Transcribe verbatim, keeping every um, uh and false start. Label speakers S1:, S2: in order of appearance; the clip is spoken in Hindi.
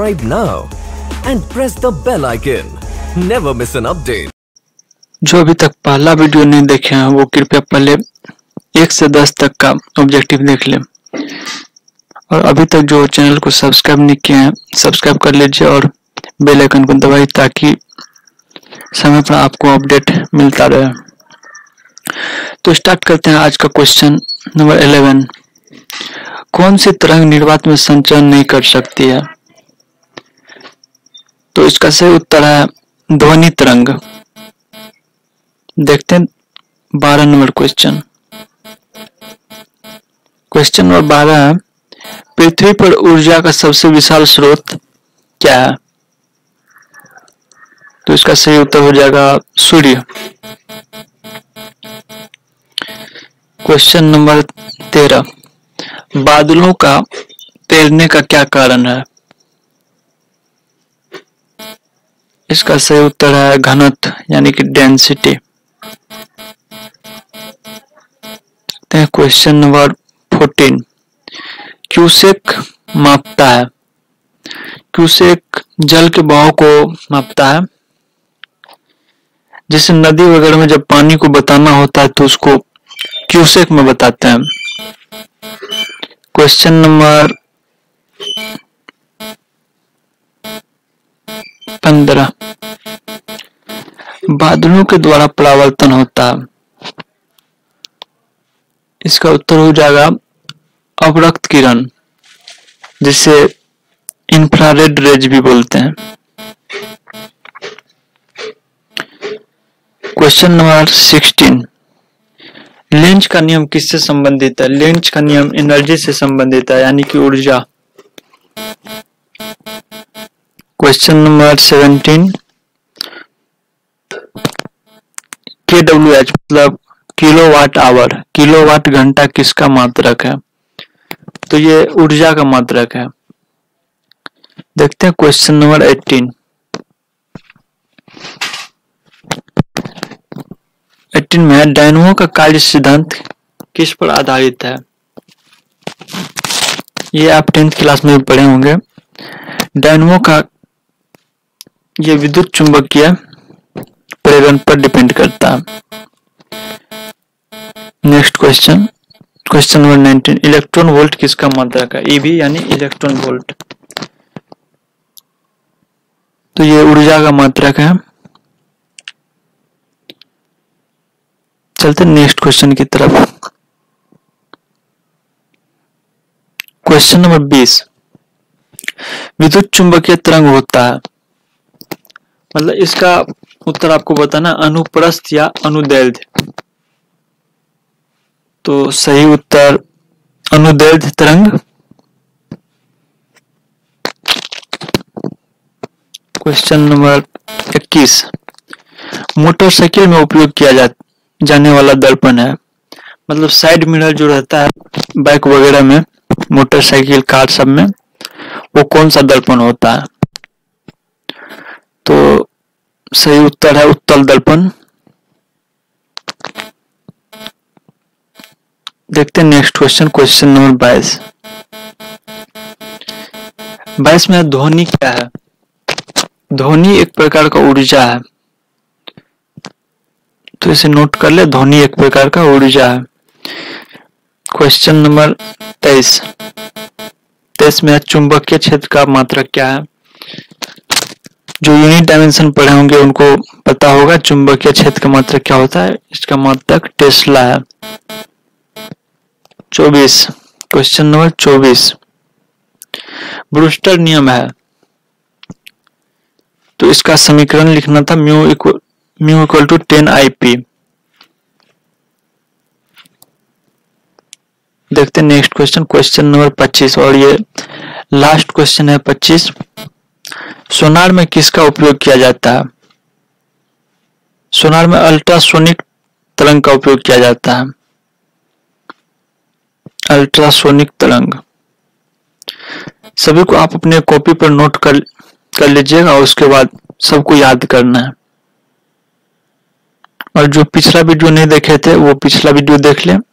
S1: subscribe now and press the bell icon. Never miss an update.
S2: जो अभी तक पहला वीडियो नहीं देखे हैं वो कृपया पहले एक से दस तक का ऑब्जेक्टिव देख लें, और अभी तक जो चैनल को सब्सक्राइब नहीं किए हैं सब्सक्राइब कर लीजिए और बेल आइकन को दबाइए ताकि समय पर आपको अपडेट मिलता रहे। तो स्टार्ट करते हैं आज का क्वेश्चन नंबर इलेवन। कौन सी तरंग निर्वात में संचरण नहीं कर सकती है? तो इसका सही उत्तर है ध्वनि तरंग। देखते हैं बारह नंबर क्वेश्चन। क्वेश्चन नंबर बारह है, पृथ्वी पर ऊर्जा का सबसे विशाल स्रोत क्या है? तो इसका सही उत्तर हो जाएगा सूर्य। क्वेश्चन नंबर तेरह, बादलों का तैरने का क्या कारण है? इसका सही उत्तर है घनत्व यानी कि density. Question number fourteen, cusec मापता है। क्यूसेक जल के बहाव को मापता है। जैसे नदी वगैरह में जब पानी को बताना होता है तो उसको क्यूसेक में बताते हैं। क्वेश्चन नंबर पंद्रह, बादलों के द्वारा परावर्तन होता है। इसका उत्तर हो जाएगा अवरक्त किरण, जिसे इंफ्रारेड रेज भी बोलते हैं। क्वेश्चन नंबर सिक्सटीन, लेंज का नियम किससे संबंधित है? लेंज का नियम एनर्जी से संबंधित है यानी कि ऊर्जा। Question number seventeen, K W H मतलब किलोवाट आवर, किलोवाट घंटा किसका मात्रक है? तो ये ऊर्जा का मात्रक है। देखते हैं क्वेश्चन नंबर एटीन। एटीन में डायनमो का कार्य सिद्धांत किस पर आधारित है? ये आप टेंथ क्लास में भी पढ़े होंगे। डायनमो का ये विद्युत चुंबकीय प्रेरण पर डिपेंड करता है। Next question, question number nineteen, electron volt किसका मात्रक है? ईवी यानी इलेक्ट्रॉन वोल्ट। तो ये ऊर्जा का मात्रक है। चलते नेक्स्ट क्वेश्चन की तरफ। क्वेश्चन नंबर बीस, विद्युत चुंबकीय तरंग होता है, मतलब इसका उत्तर आपको बताना अनुप्रस्थ या अनुदैर्ध्य। तो सही उत्तर अनुदैर्ध्य तरंग। क्वेश्चन नंबर इक्कीस, मोटरसाइकिल में उपयोग किया जा, जाने वाला दर्पण है, मतलब साइड मिरर जो रहता है बाइक वगैरह में, मोटरसाइकिल कार सब में, वो कौन सा दर्पण होता है? तो सही उत्तर है उत्तल दर्पण। देखते हैं नेक्स्ट क्वेश्चन, क्वेश्चन नंबर बाईस। बाईस में ध्वनि क्या है? ध्वनि एक प्रकार का ऊर्जा है, तो इसे नोट कर ले, ध्वनि एक प्रकार का ऊर्जा है। क्वेश्चन नंबर तेईस, तेईस में चुंबकीय क्षेत्र का मात्रक क्या है? जो यूनिट डायमेंशन पढ़े होंगे उनको पता होगा चुंबकीय क्षेत्र का मात्रक क्या होता है। इसका मात्रक टेस्ला है। चौबीस, क्वेश्चन नंबर चौबीस, ब्रूस्टर नियम है, तो इसका समीकरण लिखना था mu equal mu equal to ten I P. देखते हैं नेक्स्ट क्वेश्चन, क्वेश्चन नंबर पच्चीस, और ये लास्ट क्वेश्चन है पच्चीस। सोनार में किसका उपयोग किया जाता है? सोनार में अल्ट्रासोनिक तरंग का उपयोग किया जाता है। अल्ट्रासोनिक तरंग सभी को आप अपने कॉपी पर नोट कर कर लीजिएगा और उसके बाद सबको याद करना है। और जो पिछला वीडियो नहीं देखे थे वो पिछला वीडियो देख लें।